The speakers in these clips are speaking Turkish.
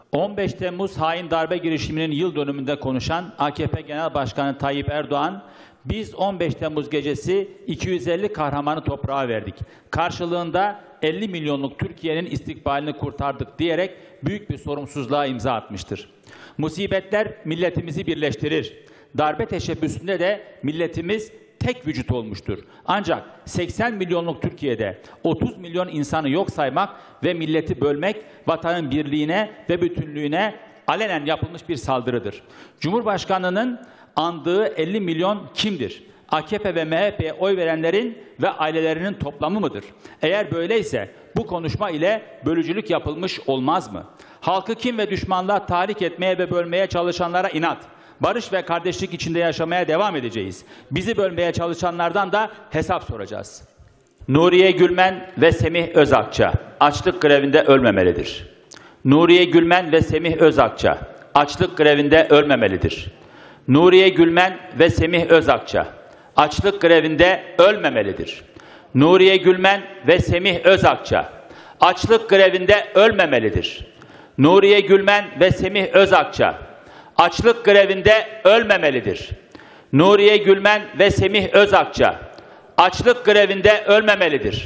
15 Temmuz hain darbe girişiminin yıl dönümünde konuşan AKP Genel Başkanı Tayyip Erdoğan, biz 15 Temmuz gecesi 250 kahramanı toprağa verdik. Karşılığında 50 milyonluk Türkiye'nin istikbalini kurtardık diyerek büyük bir sorumsuzluğa imza atmıştır. Musibetler milletimizi birleştirir. Darbe teşebbüsünde de milletimiz tek vücut olmuştur. Ancak 80 milyonluk Türkiye'de 30 milyon insanı yok saymak ve milleti bölmek vatanın birliğine ve bütünlüğüne alenen yapılmış bir saldırıdır. Cumhurbaşkanının andığı 50 milyon kimdir? AKP ve MHP'ye oy verenlerin ve ailelerinin toplamı mıdır? Eğer böyleyse bu konuşma ile bölücülük yapılmış olmaz mı? Halkı kin ve düşmanlığa tahrik etmeye ve bölmeye çalışanlara inat, barış ve kardeşlik içinde yaşamaya devam edeceğiz. Bizi bölmeye çalışanlardan da hesap soracağız. Nuriye Gülmen ve Semih Özakça açlık grevinde ölmemelidir. Nuriye Gülmen ve Semih Özakça açlık grevinde ölmemelidir. Nuriye Gülmen ve Semih Özakça açlık grevinde ölmemelidir. Nuriye Gülmen ve Semih Özakça açlık grevinde ölmemelidir. Nuriye Gülmen ve Semih Özakça açlık grevinde ölmemelidir. Nuriye Gülmen ve Semih Özakça açlık grevinde ölmemelidir.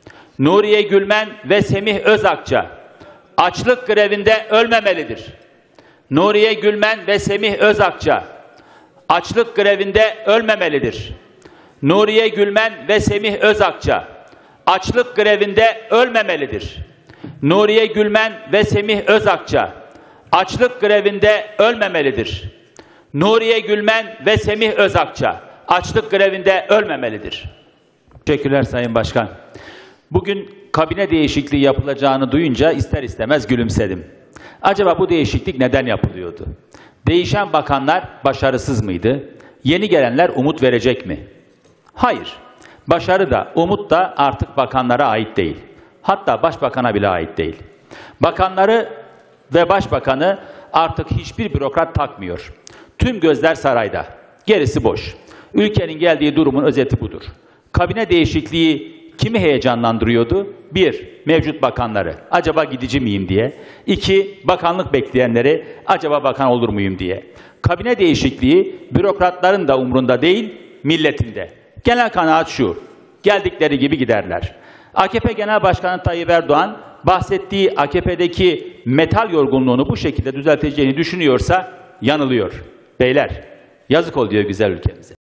Nuriye Gülmen ve Semih Özakça açlık grevinde ölmemelidir. Nuriye Gülmen ve Semih Özakça açlık grevinde ölmemelidir. Nuriye Gülmen ve Semih Özakça açlık grevinde ölmemelidir. Nuriye Gülmen ve Semih Özakça açlık grevinde ölmemelidir. Nuriye Gülmen ve Semih Özakça açlık grevinde ölmemelidir. Teşekkürler Sayın Başkan. Bugün kabine değişikliği yapılacağını duyunca ister istemez gülümsedim. Acaba bu değişiklik neden yapılıyordu? Değişen bakanlar başarısız mıydı? Yeni gelenler umut verecek mi? Hayır. Başarı da, umut da artık bakanlara ait değil. Hatta başbakana bile ait değil. Bakanları ve başbakanı artık hiçbir bürokrat takmıyor. Tüm gözler sarayda. Gerisi boş. Ülkenin geldiği durumun özeti budur. Kabine değişikliği kimi heyecanlandırıyordu? 1. Mevcut bakanları. Acaba gidici miyim diye. 2. Bakanlık bekleyenleri. Acaba bakan olur muyum diye. Kabine değişikliği bürokratların da umrunda değil, milletin de. Genel kanaat şu. Geldikleri gibi giderler. AKP Genel Başkanı Tayyip Erdoğan bahsettiği AKP'deki metal yorgunluğunu bu şekilde düzelteceğini düşünüyorsa yanılıyor. Beyler, yazık oluyor güzel ülkemize.